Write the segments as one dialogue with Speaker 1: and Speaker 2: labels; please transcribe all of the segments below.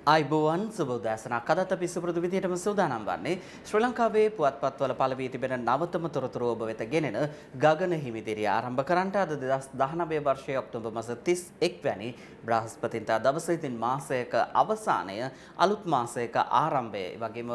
Speaker 1: අයිබෝවන් සුබෝදෑසනක් අදත් අපි සුපුරුදු විදිහටම සූදානම් වන්නේ ශ්‍රී ලංකාවේ පුවත්පත්වල පළවී තිබෙන නවතම තොරතුරු ඔබ වෙත ගෙනෙන ගගන හිමිදිරිය ආරම්භ කරන්නට අද 2019 වර්ෂයේ ඔක්තෝබර් මාස 31 වැනි බ්‍රහස්පතින්දා දවසේ ඉතින් මාසයක අවසානය අලුත් මාසයක ආරම්භය වගේම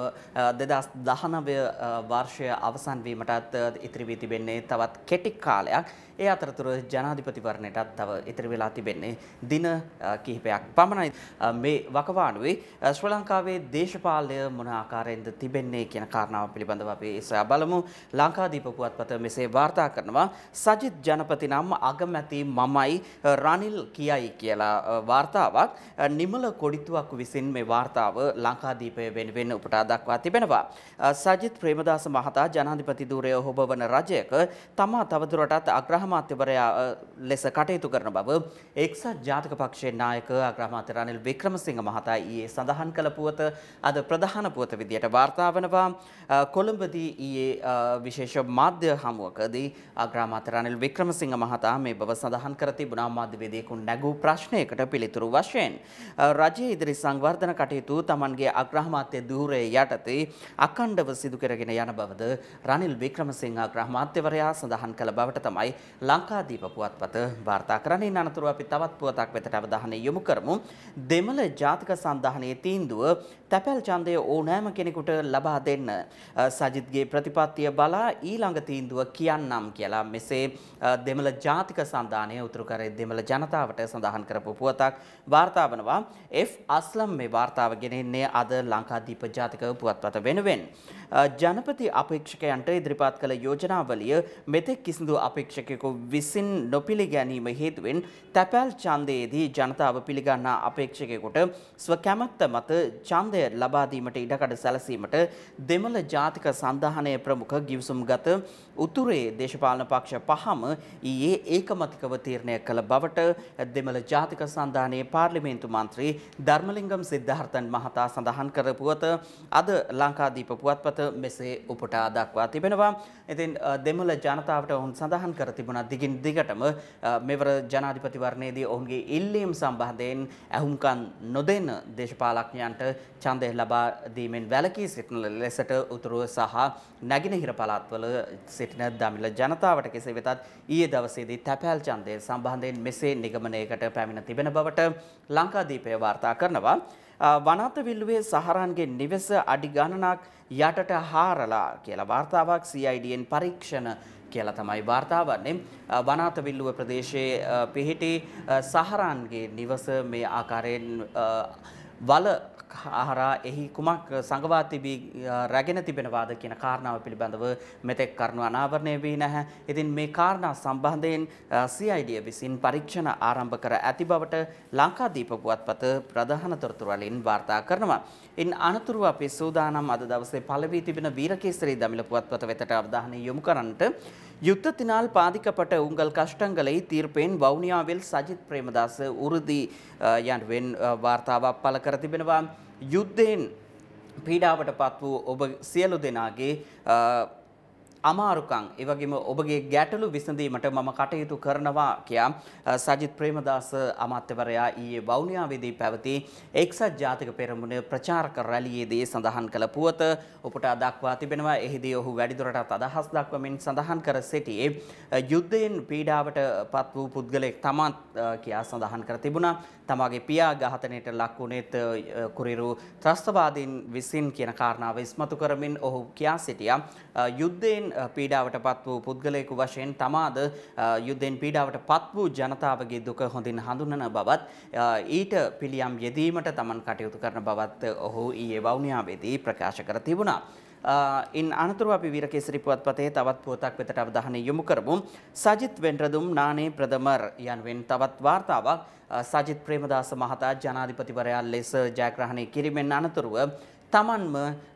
Speaker 1: 2019 වර්ෂය අවසන් වීමටත් ඉතිරි වී තිබෙන්නේ තවත් කෙටි කාලයක්. ඒ අතරතුර ජනාධිපතිවරණයටත් තව ඉතිරි වෙලා තිබෙන්නේ දින කිහිපයක් පමණයි. මේ වකවානුවේ ශ්‍රී ලංකාවේ දේශපාලනය මොන ආකාරයෙන්ද තිබෙන්නේ කියන කාරණාව පිළිබඳව අපි සොයා බලමු. ලංකාදීප පුවත්පත මෙසේ වාර්තා කරනවා සජිත් ජනපති නම් අගමැති මමයි රනිල් කියයි කියලා වාර්තාවක් නිමල කොඩිතුවක් විසින් මේ වාර්තාව ලංකාදීපය වෙනුවෙන් උපුටා දක්වා තිබෙනවා. සජිත් ප්‍රේමදාස මහතා ජනාධිපති ධූරය හොබවන රජයක තමා තවදුරටත් අග්‍රාමාත්‍යවරයා ලෙස කටයුතු කරන බව එක්සත් ජාතික පක්ෂයේ නායක අග්‍රාමාත්‍ය රනිල් වික්‍රමසිංහ මහතා ඊයේ සඳහන් කළ පුවත අද ප්‍රධාන පුවත විදියට වාර්තා වනවා. කොළඹදී ඊයේ විශේෂ මාධ්‍ය හමුවකදී අග්‍රාමාත්‍ය රනිල් වික්‍රමසිංහ මහතා මේ බව සඳහන් කර තිබුණා. මාධ්‍යවේදියෙකුන් නැගූ ප්‍රශ්නයකට පිළිතුරු වශයෙන් රජයේ ඉදිරි සංවර්ධන කටයුතු තමන්ගේ අග්‍රාමාත්‍ය ධූරයේ යටතේ අඛණ්ඩව සිදු කරගෙන යන බවද රනිල් වික්‍රමසිංහ අග්‍රාමාත්‍යවරයා සඳහන් කළ බවට තමයි ලංකාදීප පුවත්පත වාර්තා කරන්නේ. අනතුරුව අපි තවත් පුවතක් වෙතට අවධානය යොමු කරමු. දෙමළ ජාතික සන්ධානයේ තීන්දුව තැපැල් ඡන්දය ඕනෑම කෙනෙකුට ලබා දෙන්න සජිත්ගේ ප්‍රතිපත්තිය බලා ඊළඟ තීන්දුව කියන්නම් කියලා මෙසේ දෙමළ ජාතික සන්ධානය උතුරු කරේ දෙමළ ජනතාවට සඳහන් කරපු පුවතක් වාර්තා වනවා. එෆ් අස්ලම් මේ වාර්තාව ගෙනෙන්නේ අද ලංකාදීප ජාතික පුවත්පත වෙනුවෙන්. ජනපති අපේක්ෂකයන්ට ඉදිරිපත් කළ යෝජනාවලිය මෙතෙක් කිසිදු අපේක්ෂකයෙකු විසින් නොපිළිගැනීම හේතුවෙන් තැපැල් ඡන්දයේදී ජනතාව පිළිගන්නා අපේක්ෂකයෙකුට ස්වකැමැත්ත මත ඡන්දය ලබා දීමට ඉඩකඩ සැලසීමට දෙමළ ජාතික සන්ධානයේ ප්‍රමුඛ ගිවිසුම්ගත උතුරේ දේශපාලන පක්ෂ පහම ඊයේ ඒකමතිකව තීරණය කළ බවට දෙමළ ජාතික සන්ධානයේ පාර්ලිමේන්තු මන්ත්‍රී ධර්මලිංගම් සිද්ධාර්ථන් මහතා සඳහන් කර පුවත අද ලංකාදීප පුවත්පත මෙසේ උපුටා දක්වා තිබෙනවා. ඉතින් දෙමළ ජනතාවට ඔවුන් සඳහන් කර තිබුණා දිගින් දිගටම මෙවර ජනාධිපතිවරණයේදී ඔවුන්ගේ ඉල්ලීම් සම්බන්ධයෙන් ඇහුම්කන් නොදෙන දේශපාලඥයන්ට ඡන්දය ලබා දීමෙන් වැළකී සිටින ලෙසට උතුරු සහ නැගෙනහිර පළාත්වල සිටින දමිළ ජනතාවට කෙසේ වෙතත් ඊයේ දවසේදී තැපැල් ඡන්දය සම්බන්ධයෙන් මෙසේ නිගමනයකට පැමිණ තිබෙන බවට ලංකාදීපය වාර්තා කරනවා. වනාත විල්ලුවේ සහරන්ගේ නිවෙස අඩි ගණනක් යටට හාරලා කියලා වාර්තාවක් CIDN පරීක්ෂණ කියලා තමයි වාර්තා වන්නේ. වනාත විල්ලුව ප්‍රදේශයේ පිහිටි සහරන්ගේ නිවස මේ ආකාරයෙන් වල ආහාරා එහි කුමක් සංගවා තිබී රැගෙන තිබෙනවාද කියන කාරණාව පිළිබඳව මෙතෙක් කරුණු අනාවරණය වී නැහැ. ඉතින් මේ කාරණා සම්බන්ධයෙන් CID විසින් පරීක්ෂණ ආරම්භ කර ඇති බවට ලංකාදීප පුවත්පත ප්‍රධාන තොරතුරු වලින් වාර්තා කරනවා. ඉන් අනතුරුව අපි සූදානම් අද දවසේ පළවී තිබෙන வீரகேசரி දමිළ පුවත්පත වෙතට අවධානය යොමු කරන්නට யுத்தத்தினால் பாதிக்கப்பட்ட உங்கள் கஷ்டங்களை தீர்ப்பேன் வவுனியாவில் சஜித் பிரேமதாஸ் உறுதி යනුවෙන් වාර්තාවක් පළ කර තිබෙනවා. යුද්ධයෙන් පීඩාවට පත් වූ ඔබ සියලු දෙනාගේ අමාරුකම් ඒ වගේම ඔබගේ ගැටලු විසඳීමට මම කටයුතු කරනවා කියා සජිත් ප්‍රේමදාස අමාත්‍යවරයා ඊයේ වවුනියාවේදී පැවති එක්සත් ජාතික පෙරමුණ ප්‍රචාරක රැළියේදී සඳහන් කළ පුවත උපුටා දක්වා තිබෙනවා. එහිදී ඔහු වැඩිදුරටත් අදහස් දක්වමින් සඳහන් කර සිටියේ යුද්ධයෙන් පීඩාවට පත් වූ පුද්ගලයෙක් තමත් කියා සඳහන් කර තිබුණා. තමාගේ පියා ඝාතනයට ලක් වුණේත් කුරිරු ත්‍රස්තවාදීන් විසින් කියන කාරණාව ඉස්මතු කරමින් ඔහු කියා සිටියා යුද්ධයෙන් පීඩාවට පත් වූ පුද්ගලයෙකු වශයෙන් තමාද යුද්ධයෙන් පීඩාවට පත් වූ ජනතාවගේ දුක හොඳින් හඳුනන බවත් ඊට පිළියම් යෙදීමට තමන් කටයුතු කරන බවත් ඔහු ඊයේ වවුනියාවේදී ප්‍රකාශ කර තිබුණා. ඉන් අනතුරුව අපි வீரகேசரி පුවත්පතේ තවත් පුවතක් වෙතට අවධානය යොමු කරමු. සජිත් වෙන්රදුම් නානේ ප්‍රදමර් යනුවෙන් තවත් වාර්තාවක් සජිත් ප්‍රේමදාස මහතා ජනාධිපතිවරයා ලෙස ජයග්‍රහණය කිරීමෙන් අනතුරුව තමන්ම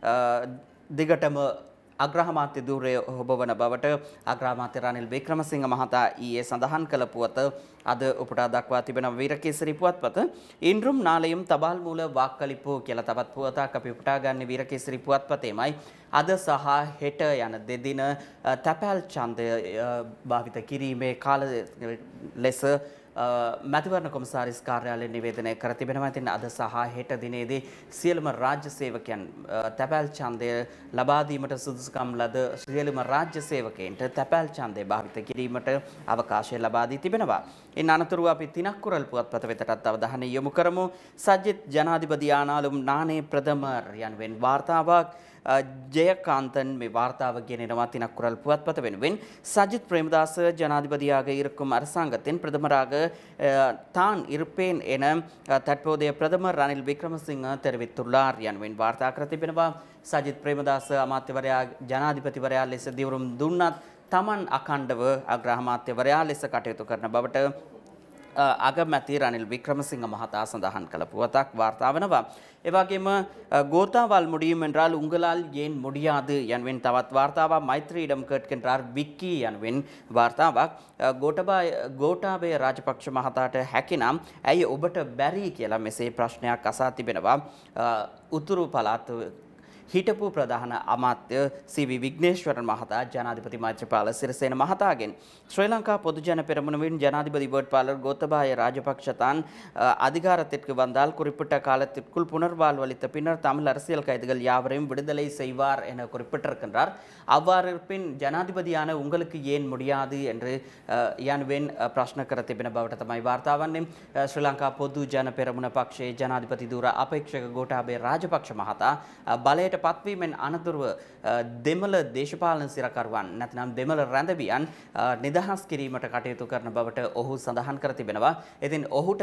Speaker 1: දිගටම අග්‍රාමාත්‍ය ධූරය හොබවන බවට අග්‍රාමාත්‍ය රනිල් වික්‍රමසිංහ මහතා ඊයේ සඳහන් කළ පුවත අද උපුටා දක්වා තිබෙන வீரகேசரி පුවත්පත. இன்றும் நாளையும் தபால் மூல வாக்களிப்பு කියලා තවත් පුවතක් අපි උපුටා ගන්න வீரகேசரி පුවත්පතේමයි. අද සහ හෙට යන දෙදින තැපැල් ඡන්දය භාවිත කිරීමේ කාල ලෙස මැතිවරණ කොමසාරිස් කාර්යාලය නිවේදනය කර තිබෙනවා. ඉතින් අද සහ හෙට දිනේදී සියලුම රාජ්‍ය සේවකයන් තැපැල් ඡන්දය ලබා දීමට සුදුසුකම් ලද සියලුම රාජ්‍ය සේවකයන්ට තැපැල් ඡන්දය භාවිත කිරීමට අවකාශය ලබා දී තිබෙනවා. ඉන් අනතුරුව අපි තිනක්කුරල් පුවත්පත වෙතටත් අවධානය යොමු කරමු. සජිත් ජනාධිපති ආනාලුම් නානේ ප්‍රථමර් යනුවෙන් වාර්තාවක් ජයකාන්තන් මේ වාර්තාව ගෙනෙනවා தினக்குரல் පුවත්පත වෙනුවෙන්. சஜித் பிரேமதாஸ் ஜனாதிபதியாக இருக்கும் அரசாங்கத்தின் பிரதமராக தான் இருப்பேன் என தற்போதைய பிரதமர் ரணில் விக்ரமசிங்க தெரிவித்துள்ளார் යනුවෙන් වාර්තා කර තිබෙනවා. සජිත් ප්‍රේමදාස අමාත්‍යවරයා ජනාධිපතිවරයා ලෙස දිවුරුම් දුන්නත් තමන් අඛණ්ඩව අග්‍රාමාත්‍යවරයා ලෙස කටයුතු කරන බවට අගමැති රනිල් වික්‍රමසිංහ මහතා සඳහන් කළ පුවතක් වාර්තා වෙනවා. ඒ වගේම கோத்தாவால் முடியும் என்றால் உங்களால் ஏன் முடியாது යනුවෙන් තවත් වාර්තාවක් මෛත්‍රීඩම් කට්කෙන්ටාර් වික්කි යනුවෙන් වාර්තාවක් ගෝඨාභය රාජපක්ෂ මහතාට හැකිනම් ඇයි ඔබට බැරි කියලා මෙසේ ප්‍රශ්නයක් අසා තිබෙනවා. උතුරු පළාත් හිටපු ප්‍රධාන අමාත්‍ය සී.වී. විග්නේශ්වරන් මහතා ජනාධිපති මෛත්‍රීපාල සිරිසේන මහතාගෙන් ஸ்ரீ லங்கா பொதுஜன பெரமுனவின் ஜனாதிபதி வேட்பாளர் கோத்தபாய ராஜபக்ஷ தான் அதிகாரத்திற்கு வந்தால் குறிப்பிட்ட காலத்திற்குள் புனர்வாழ்வு அளித்த பின்னர் தமிழ் அரசியல் கைதிகள் யாவரையும் விடுதலை செய்வார் என குறிப்பிட்டிருக்கின்றார். அவ்வாறு இருப்பின் ஜனாதிபதியான உங்களுக்கு ஏன் முடியாது என்று යනුවෙන් ප්‍රශ්න කර තිබෙන බවට තමයි වාර්තා වන්නේ. ශ්‍රී ලංකා පොදුජන පෙරමුණ පක්ෂයේ ජනාධිපති ධුර අපේක්ෂක ගෝඨාභය රාජපක්ෂ මහතා බලයට පත්වීමෙන් අනතුරුව දෙමළ දේශපාලන සිරකරුවන් නැත්නම් දෙමළ රැඳවියන් නිදහස් කිරීමට කටයුතු කරන බවට ඔහු සඳහන් කර තිබෙනවා. ඉතින් ඔහුට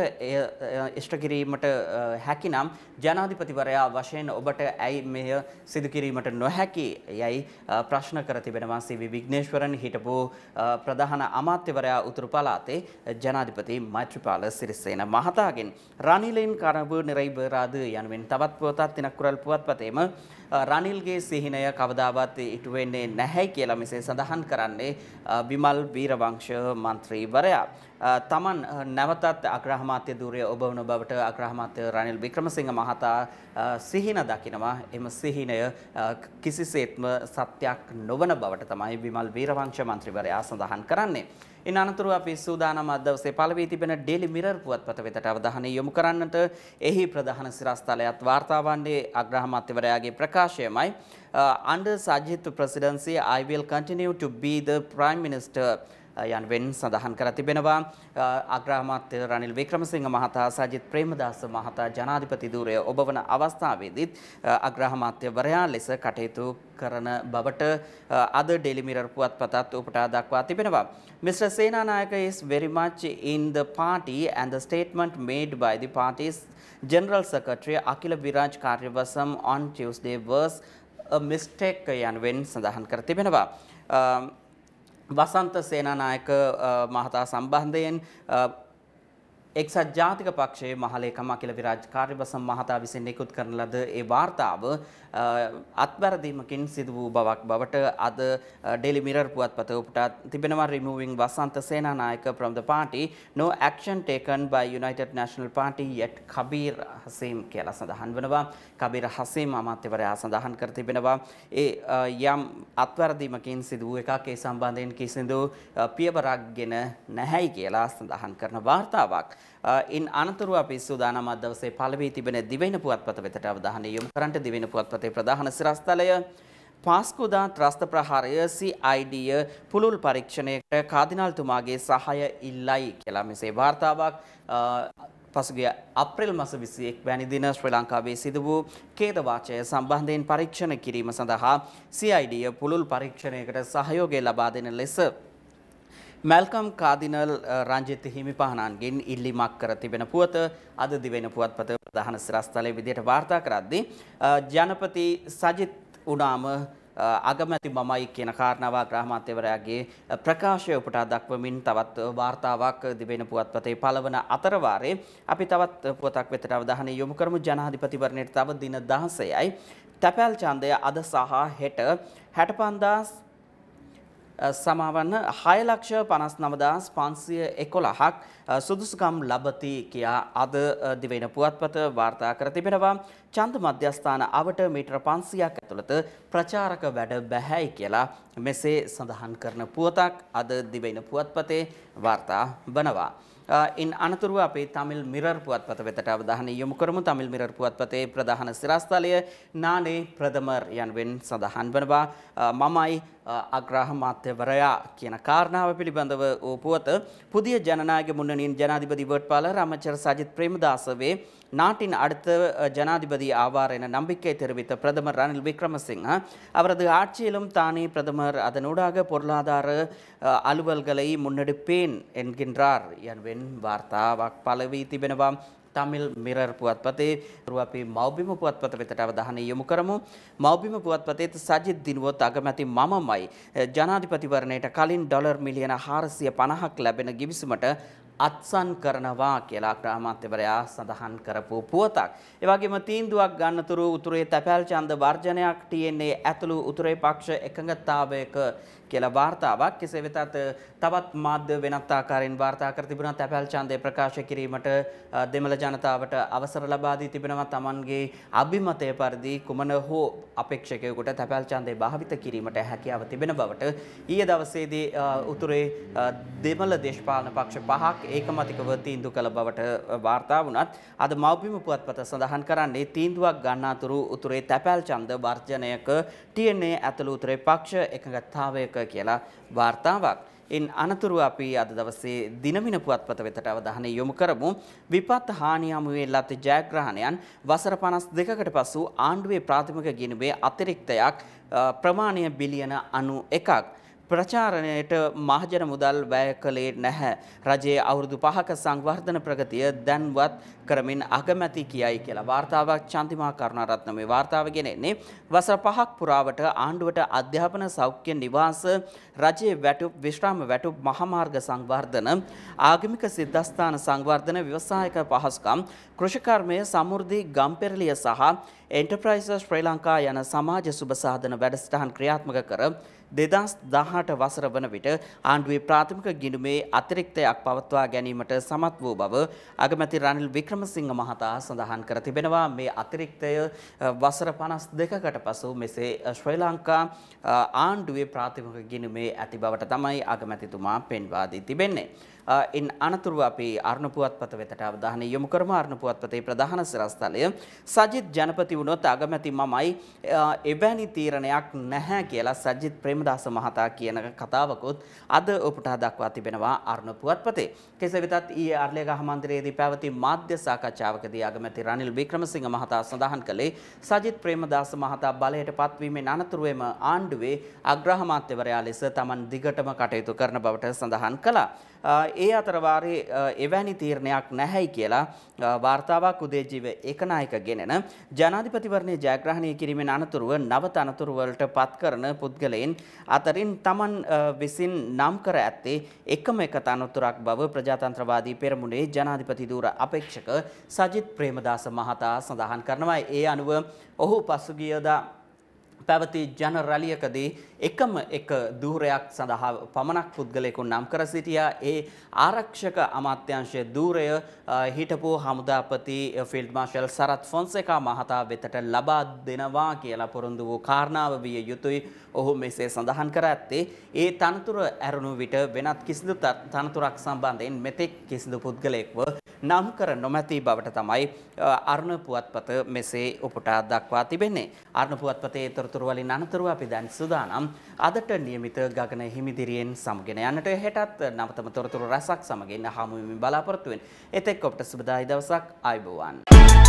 Speaker 1: ඉෂ්ට කිරීමට හැකිනම් ජනාධිපතිවරයා වශයෙන් ඔබට ඇයි මෙය සිදු කිරීමට නොහැකි යයි ප්‍රශ්න කර තිබෙනවා සී.වී. විග්නේශ්වරන් හිටපු ප්‍රධාන අමාත්‍යවරයා උතුරු පළාතේ ජනාධිපති මෛත්‍රීපාල සිරිසේන මහතාගෙන්. රනිලින් කනබු நிறைவேறாது යනුවෙන් තවත් පුවතක් தினக்குரல் පුවත්පතේම රනිල්ගේ සිහිනය කවදාවත් ඉටු වෙන්නේ නැහැ කියලා මෙසේ සඳහන් කරන්නේ විමල් වීරවංශ මන්ත්‍රීවරයා. තමන් නැවතත් අග්‍රාමාත්‍ය ධූරය ඔබවන බවට අග්‍රාමාත්‍ය රනිල් වික්‍රමසිංහ මහතා සිහින දකිනවා. එම සිහිනය කිසිසේත්ම සත්‍යයක් නොවන බවට තමයි විමල් වීරවංශ මන්ත්‍රීවරයා සඳහන් කරන්නේ. ඉන් අනතුරුව අපි සූදානම් අද දවසේ පළවී තිබෙන ඩේලි මිරර් පුවත්පත වෙතට අවධානය යොමු කරන්නට. එහි ප්‍රධාන සිරස්තලයත් වාර්තා වන්නේ අග්‍රාමාත්‍යවරයාගේ ප්‍රකාශයමයි. Under Sajid presidency, I will continue to be the Prime Minister යනුවෙන් සඳහන් කර තිබෙනවා. අග්‍රාමාත්‍ය රනිල් වික්‍රමසිංහ මහතා සජිත් ප්‍රේමදාස මහතා ජනාධිපති ධූරය ඔබවන අවස්ථාවේදීත් අග්‍රාමාත්‍යවරයා ලෙස කටයුතු කරන බවට අද ඩේලි මිරර් පුවත්පතත් උපුටා දක්වා තිබෙනවා. Mr. Senanayaka is very much in the party and the statement made by the party's General Secretary Akila Viraj Karyavasam on Tuesday was a mistake යනුවෙන් සඳහන් කර තිබෙනවා. වසන්ත සේනානායක මහතා සම්බන්ධයෙන් එක්සත් ජාතික පක්ෂයේ මහලේකම් අකිල විරාජ් කාර්යවසම් මහතා විසින් නිකුත් කරන ලද ඒ වාර්තාව අත්වැරදීමකින් සිදු වූ බවක් බවට අද ඩේලි මිරර් පුවත්පත උපුටා තිබෙනවා. removing Wasantha Senanayake from the party, no action taken by United National Party yet Kabir හසීම් කියලා සඳහන් වෙනවා. කබීර් හසීම් අමාත්‍යවරයා සඳහන් කර තිබෙනවා ඒ යම් අත්වැරදීමකින් සිදු වූ එකක් ඒ සම්බන්ධයෙන් කිසිදු පියවරක්ගෙන නැහැයි කියලා සඳහන් කරන වාර්තාවක්. ඉන් අනතුරුව අපි සූදානම් අද දවසේ පළවී තිබෙන දිවයින පුවත්පත වෙතට අවධානය යොමු කරන්නට. දිවයින පුවත්පතේ ප්‍රධාන සිරස්තලය පාස්කුදා ත්‍රස්ත ප්‍රහාරය CID පුළුල් පරීක්ෂණයකට කාදිනාල්තුමාගේ සහාය ඉල්ලයි කියලා මෙසේ වාර්තාවක් පසුගිය අප්‍රේල් මාස 21 වැනි දින ශ්‍රී ලංකාවේ සිදු වූ ඛේද වාචය සම්බන්ධයෙන් පරීක්ෂණ කිරීම සඳහා CID පුළුල් පරීක්ෂණයකට සහයෝගය ලබා දෙන ලෙස මැල්කම් කාදිනල් රංජිත් හිමිපාණන්ගෙන් ඉල්ලීමක් කර තිබෙන පුවත අද දිවෙන පුවත්පත ප්‍රධාන සිරස්තලයේ විදිහට වාර්තා කරද්දී ජනපති සජිත් උනාම අගමැති මමයි කියන කාරණාව අග්‍රාමාත්‍යවරයාගේ ප්‍රකාශය උපුටා දක්වමින් තවත් වාර්තාවක් දිවෙන පුවත්පතේ පළවන අතරවාරේ අපි තවත් පුවතක් වෙතට අවධානය යොමු කරමු. ජනාධිපතිවරණයට තව දින 16යි. තැපැල් ඡන්දය අද සහ හෙට 65000 සමාවන්න 6,59,511ක් සුදුසුකම් ලබති කියා අද දිවෙන පුවත්පත වාර්තා කර තිබෙනවා. ඡන්ද මධ්‍යස්ථාන අවට මීටර 500ක් ඇතුළත ප්‍රචාරක වැඩ බැහැයි කියලා මෙසේ සඳහන් කරන පුවතක් අද දිවෙන පුවත්පතේ වාර්තා වනවා. ඉන් අනතුරුව අපේ තමිල් මිරර් පුවත්පත වෙතට අවධානය යොමු කරමු. තමිල් මිරර් පුවත්පතේ ප්‍රධාන සිරස්තලය නානේ ප්‍රදමර් යනුවෙන් සඳහන් වනවා. මමයි අග්‍රාමාත්‍යවරයා කියන කාරණාව පිළිබඳව වූ පුවත புதிய ஜனநாயக முன்னணியின் ஜனாதிபதி வேட்பாளர் அமைச்சர் சஜித் பிரேமதாசவே நாட்டின் அடுத்த ஜனாதிபதி ஆவார் என நம்பிக்கை தெரிவித்த பிரதமர் ரணில் விக்ரமசிங்க அவரது ஆட்சியிலும் தானே பிரதமர் அதனூடாக பொருளாதார அலுவல்களை முன்னெடுப்பேன் என்கின்றார் என்பென் வார்த்தாවක් පළවී තිබෙනවා. තමිල් මිරර් පුවත්පතේ අපි මෞබිම පුවත්පත වෙතට අවධානය යොමු කරමු. මෞබිම පුවත්පතේ සජිත් දිනුවොත් අගමැති මමමයි ජනාධිපතිවරණයට කලින් ඩොලර් මිලියන 450ක් ලැබෙන ගිවිසුමට අත්සන් කරනවා කියලා අග්‍රාමාත්‍යවරයා සඳහන් කරපු පුවතක්. ඒ වගේම තීන්දුවක් ගන්නතුරු උතුරේ තැපැල් ඡන්ද වර්ජනයක් TNA ඇතුළු උතුරේ පක්ෂ එකඟතාවයක කියලා වාර්තාවක්. කෙසේ වෙතත් තවත් මාධ්‍ය වෙනත් ආකාරයෙන් වාර්තා කර තිබුණා තැපැල් ඡන්දය ප්‍රකාශ කිරීමට දෙමළ ජනතාවට අවසර ලබා දී තිබෙනවා. Tamanගේ අභිමතය පරිදි කුමන හෝ අපේක්ෂකයෙකුට තැපැල් ඡන්දය භාවිත කිරීමට හැකියාව තිබෙන බවට ඊයේ දවසේදී උතුරේ දෙමළ දේශපාලන පක්ෂ පහක් ඒකමතිකව තීන්දුව කළ බවට වාර්තා වුණත් අද මෞබිම පුවත්පත සඳහන් කරන්නේ තීන්දුවක් ගන්නාතුරු උතුරේ තැපැල් ඡන්ද වර්ජනයක TNA ඇතුළු උතුරේ පක්ෂ එකඟතාවයක කියලා වාර්තාවක්. ඉන් අනතුරු අපි අද දවසේ දිනමින පුවත්පත වෙතට අවධානය යොමු කරමු. විපත් හානි හමුවේ ලත් ජයග්‍රහණයන් වසර 52කට පසු ආණ්ඩුවේ ප්‍රාථමික ගිණුමේ අතිරික්තයක් ප්‍රමාණය බිලියන 91ක් ප්‍රචාරණයට මහජන මුදල් වැය කළේ නැහැ. රජයේ අවුරුදු 5ක සංවර්ධන ප්‍රගතිය දැන්වත් කරමින් අගමැති කියයි කියලා වාර්තාවක් චන්දිමා කරුණාරත්න මේ වාර්තාව ගෙනෙන්නේ. වසර 5ක් පුරාවට ආණ්ඩුවට අධ්‍යාපන සෞඛ්‍ය නිවාස රජයේ වැටුප් විශ්‍රාම වැටුප් මහමාර්ග සංවර්ධන ආගමික සිද්ධාස්ථාන සංවර්ධන ව්‍යවසායක පහසුකම් කෘෂිකර්මය සමෘද්ධි ගම්පෙරළිය සහ එන්ටර්ප්‍රයිසස් ශ්‍රී ලංකා යන සමාජ සුබ සාධන වැඩසටහන් ක්‍රියාත්මක කර 2018 වසර වන විට ආණ්ඩුවේ ප්‍රාථමික ගිණුමේ අතිරික්තයක් පවත්වා ගැනීමට සමත් වූ බව අගමැති රනිල් වික්‍රමසිංහ මහතා සඳහන් කර තිබෙනවා. මේ අතිරික්තය වසර 52කට පසු මෙසේ ශ්‍රී ලංකා ආණ්ඩුවේ ප්‍රාථමික ගිණුමේ ඇති බවට තමයි අගමැතිතුමා පෙන්වා දී තිබෙන්නේ. ඉන් අනතුරුව අපි අරුණ පුවත්පත වෙතට අවධානය යොමු කරමු. අරුණ පුවත්පතේ ප්‍රධාන සිරස්තලය සජිත් ජනපති වුණොත් අගමැති මමයි එවැනි තීරණයක් නැහැ කියලා සජිත් ප්‍රේමදාස මහතා කියන කතාවකුත් අද උපුටා දක්වා තිබෙනවා අරුණ පුවත්පතේ. කෙසේ වෙතත් ඊයේ අර්ලේගහ මන්දිරයේදී පැවති මාධ්‍ය සාකච්ඡාවකදී අගමැති රනිල් වික්‍රමසිංහ මහතා සඳහන් කළේ සජිත් ප්‍රේමදාස මහතා බලයට පත්වීමෙන් අනතුරුවම ආණ්ඩුවේ අග්‍රාමාත්‍යවරයා ලෙස Taman දිගටම කටයුතු කරන බවට සඳහන් කළා. ඒ අතර වාරේ එවැනි තීරණයක් නැහැයි කියලා වාර්තාවක් උදේජීව ඒකනායක ගෙනෙන ජනාධිපතිවරණයේ ජයග්‍රහණය කිරීමෙන් අනතුරුව නව තනතුරු වලට පත් කරන පුද්ගලයන් අතරින් Taman විසින් නම් කර ඇත්තේ එකම එක තනතුරක් බව ප්‍රජාතන්ත්‍රවාදී පෙරමුණේ ජනාධිපති ධූර අපේක්ෂක සජිත් ප්‍රේමදාස මහතා සඳහන් කරනවා. ඒ අනුව ඔහු පසුගියදා පැවති ජන රැලියකදී එකම එක ධූරයක් සඳහා පමණක් පුද්ගලයෙකු නම් කර සිටියා. ඒ ආරක්ෂක අමාත්‍යාංශයේ ධූරය හිටපු හමුදාපති ෆීල්ඩ් මාර්ෂල් සරත් ෆොන්සේකා මහතා වෙතට ලබා දෙනවා කියලා පොරොන්දු වූ කාරණාව විය යුතුයි. ඔහු මෙසේ සඳහන් කර ඇත්තේ ඒ තනතුර ඇරුණු විට වෙනත් කිසිදු තනතුරක් සම්බන්ධයෙන් මෙතෙක් කිසිදු පුද්ගලයෙක්ව නම් කර නොමැති බවට තමයි අරුණ පුවත්පත මෙසේ උපුටා දක්වා තිබෙන්නේ. අරුණ පුවත්පතේ තොරතුරු වලින් අනතුරුව අපි දැන් සූදානම් අදට නියමිත ගගන හිමිදිරියෙන් සමගෙන යන්නට. හෙටත් නවතම තොරතුරු රසක් සමගින් හමු වෙමින් බලාපොරොත්තු වෙන. එතෙක් ඔබට සුබදායි දවසක්. ආයුබෝවන්.